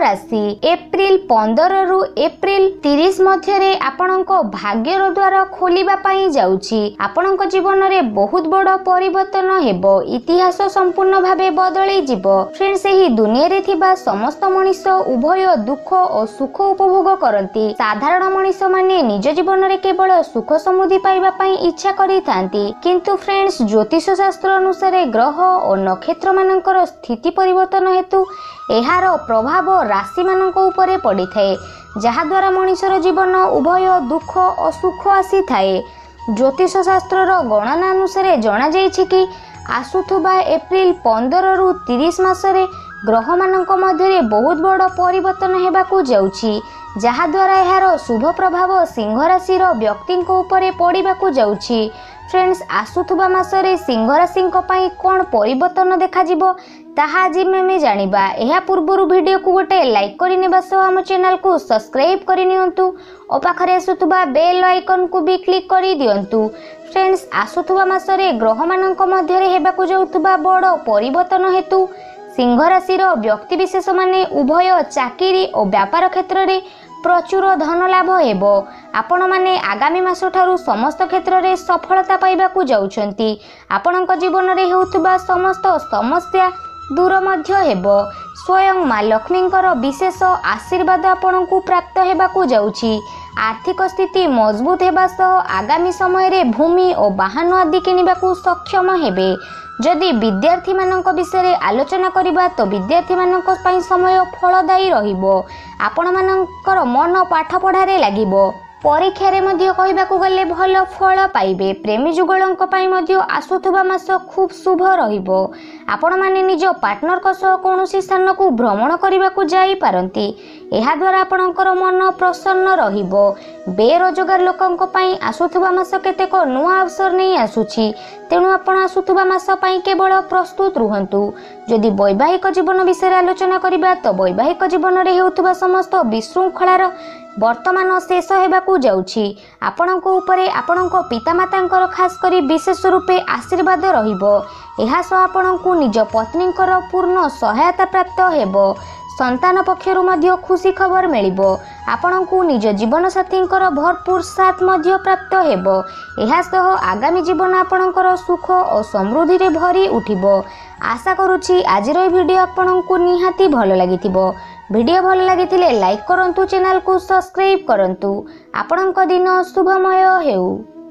राशि एप्रिल 15 रु एप्रिल 30 मध्य आपणक भाग्यर द्वार खोलिबा पई जाउछि। आपणक जीवन में बहुत बड़ परिवर्तन हेबो। इतिहास संपूर्ण भावे बदली जिवो। फ्रेंड्स एही दुनिया रे थिबा समस्त मनुष्य उभय दुख और सुख उपभोग करती। साधारण मनुष्य माने निज जीवन में केवल सुख समृद्धि पाइबा पई इच्छा करिथांती, किंतु फ्रेंड्स ज्योतिष शास्त्र अनुसार ग्रह और नक्षत्र मानकर स्थिति परिवर्तन हेतु एहार प्रभाव राशि मानक उपरे पड़ी थाए, जहा द्वारा मनुष्यर जीवन उभय दुख और सुख आसी थाए। ज्योतिष शास्त्र गणना अनुसार जना जाइछि कि आसुथुबा एप्रिल 15 रु 30 मासरे ग्रह मानक मध्य बहुत बड़ परिवर्तन हेबाकू जाउछि, जहा द्वारा एहार शुभ प्रभाव सिंह राशि व्यक्ति उपरे पड़िबाकू जाउछि। फ्रेंड्स आसुथुबा मासरे सिंह राशि कौन परिवर्तन देखा जिवो ताहा आज में जानिबा। एहा पूर्वरु वीडियो को गोटे लाइक करिनेबा सह हम चैनल को सब्सक्राइब करिनियंतु और पाखरे आसुथुबा बेल आइकन को भी क्लिक करि दियंतु। फ्रेंड्स आसुथुबा मासरे ग्रह मानक मध्य हेबाकू जाउथुबा बड़ परिवर्तन हेतु सिंह राशि व्यक्ति विशेष माने उभय चाकरी और व्यापार क्षेत्र में प्रचुर धन लाभ हेबो। आपण माने आगामी मास ठारू समस्त क्षेत्र में सफलता पाइबाकू जाउछंती। आपणक जीवन में हेउथुबा समस्त समस्या दूर मध्य हेबो। स्वयं माँ लक्ष्मींकर विशेष आशीर्वाद आपणकू प्राप्त हेबाकू जाउछि। आर्थिक स्थिति मजबूत हेबा सह आगामी समय रे भूमि और वाहन आदि किनिबाकू सक्षम हेबे। जदि विद्यार्थी मानक विषय आलोचना करिबा तो विद्यार्थी मानक पई समय फलदायी रहिबो। आपण मानकर मन पाठ पढ़ारे लागिबो। परीक्षा रे मध्य कहिबाकू गले भल फल पाइबे। प्रेमी जुगलंक पई मध्य आसुथुबा मास खूब शुभ रहिबो। आपण माने निज पार्टनर को सह कोनोसी स्थान को भ्रमण करिबाकू जाई पारंती। एहा द्वारा आपणकर मन प्रसन्न रहिबो। बेरोजगार लोकंक पई आसुथुबा मास केतेक नुआ अवसर नहीं आसुछि, तेणु आपण आसुथुबा मास पई केवल प्रस्तुत रुहंतु। जदि वैवाहिक जीवन विषय आलोचना करिबा तो वैवाहिक जीवन रे हेउथुबा समस्त विशृंखलार वर्तमान शेष हेबाकू जाउछि। आपणक उपरे आपणक पितामातांकर खास करी विशेष रूपे आशीर्वाद रहिबो। एहा सह आपणकू निज पत्नींकर पूर्ण सहायता प्राप्त हेबो। संतान पक्षरु मध्य खुशी खबर मिलिबो। आपणकू निज जीवन साथींकर भरपूर साथ मध्य प्राप्त हेबो। एहा सह आगामी जीवन आपणकर सुख और समृद्धि रे भरी उठिबो। आशा करूछि आजिर ए वीडियो आपणकू निहाती भल लागिथिबो। वीडियो भल लागिथिले लाइक करंतु, चैनल को सब्सक्राइब करंतु। आपणक दिन शुभमय हेउ।